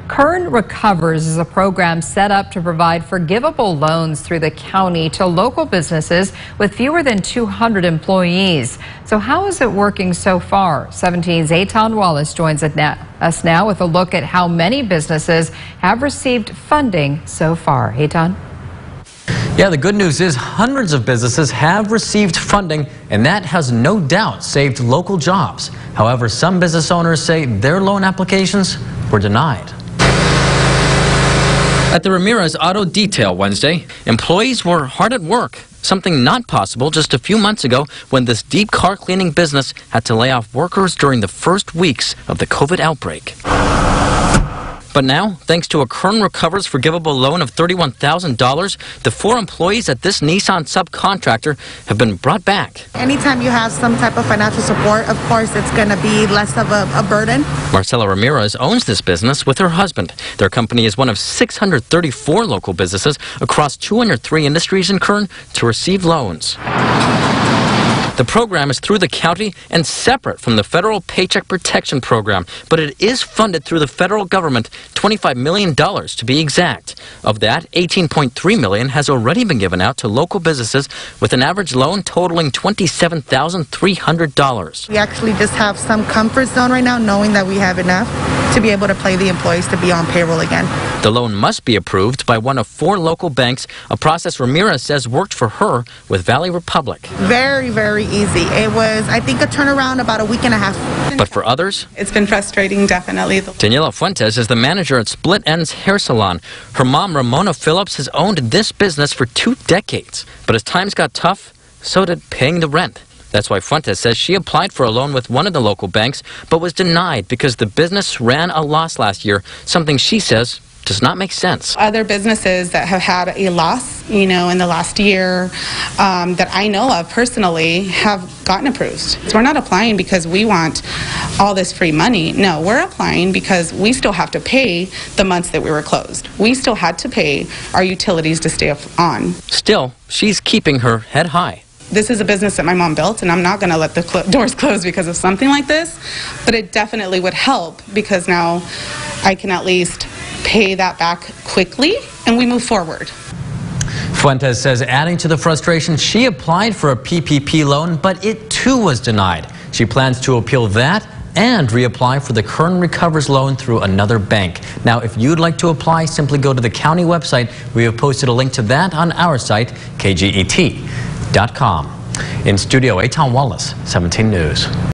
Kern Recovers is a program set up to provide forgivable loans through the county to local businesses with fewer than 200 employees. So how is it working so far? 17's Eitan Wallace joins us now with a look at how many businesses have received funding so far. Eitan? Yeah, the good news is hundreds of businesses have received funding, and that has no doubt saved local jobs. However, some business owners say their loan applications were denied. At the Ramirez Auto Detail Wednesday, employees were hard at work, something not possible just a few months ago when this deep car cleaning business had to lay off workers during the first weeks of the COVID outbreak. But now, thanks to a Kern Recovers forgivable loan of $31,000, the 4 employees at this Nissan subcontractor have been brought back. Anytime you have some type of financial support, of course, it's going to be less of a burden. Marcela Ramirez owns this business with her husband. Their company is one of 634 local businesses across 203 industries in Kern to receive loans. The program is through the county and separate from the federal Paycheck Protection Program, but it is funded through the federal government, $25 million to be exact. Of that, $18.3 million has already been given out to local businesses with an average loan totaling $27,300. We actually just have some comfort zone right now, knowing that we have enough to be able to pay the employees to be on payroll again. The loan must be approved by one of 4 local banks, a process Ramirez says worked for her with Valley Republic. Very, very easy. It was, I think, a turnaround about a week and a half. But for others, it's been frustrating, definitely. Daniela Fuentes is the manager at Split Ends Hair Salon. Her mom, Ramona Phillips, has owned this business for 2 decades. But as times got tough, so did paying the rent. That's why Fuentes says she applied for a loan with one of the local banks, but was denied because the business ran a loss last year, something she says does not make sense. Other businesses that have had a loss, in the last year that I know of personally have gotten approved. So we're not applying because we want all this free money. No, we're applying because we still have to pay the months that we were closed. We still had to pay our utilities to stay on. Still, she's keeping her head high. This is a business that my mom built, and I'm not going to let the doors close because of something like this, but it definitely would help because now I can at least pay that back quickly and we move forward. Fuentes says, adding to the frustration, she applied for a PPP loan, but it too was denied. She plans to appeal that and reapply for the Kern Recovers loan through another bank. Now, if you'd like to apply, simply go to the county website. We have posted a link to that on our site, kget.com. In studio, Eitan Wallace, 17 News.